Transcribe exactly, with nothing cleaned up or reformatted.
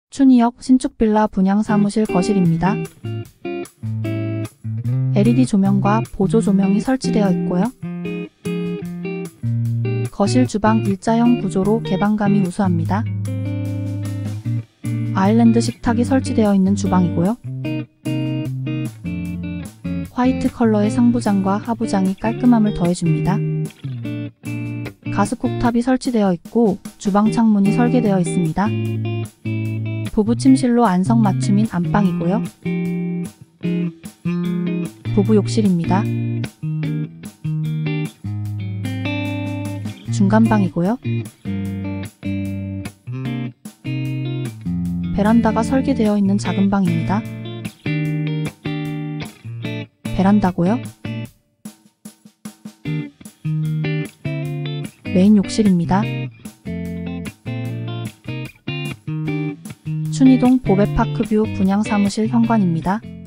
춘희역 신축빌라 분양사무실 거실입니다. 엘이디 조명과 보조 조명이 설치되어 있고요. 거실 주방 일자형 구조로 개방감이 우수합니다. 아일랜드 식탁이 설치되어 있는 주방이고요. 화이트 컬러의 상부장과 하부장이 깔끔함을 더해줍니다. 가스 쿡탑이 설치되어 있고 주방 창문이 설계되어 있습니다. 부부 침실로 안성맞춤인 안방이고요. 부부 욕실입니다. 중간방이고요. 베란다가 설계되어 있는 작은 방입니다. 베란다고요. 메인 욕실입니다. 춘희동 보배파크뷰 분양사무실 현관입니다.